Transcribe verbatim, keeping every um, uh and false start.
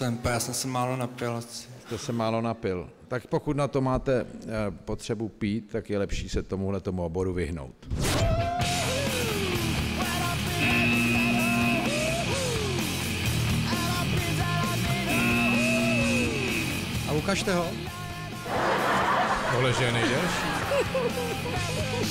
jsem, já jsem se málo napil asi. To se málo napil. Tak pokud na to máte potřebu pít, tak je lepší se tomuhle tomu oboru vyhnout. A ukažte ho. Tohle, že je nejdelší.